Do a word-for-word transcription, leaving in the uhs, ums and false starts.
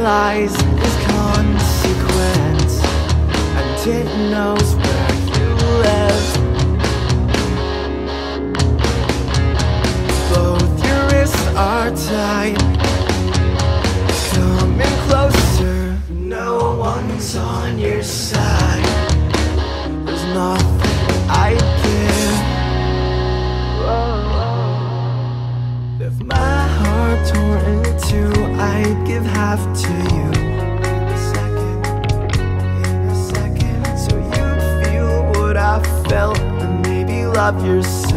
realize is consequence, and it knows where you live. Both your wrists are tight, coming closer. No one's on your side. There's nothing I'd give. If my heart tore in two, I'd give half to you. In a second, in a second, so you'd feel what I felt, and maybe love yourself.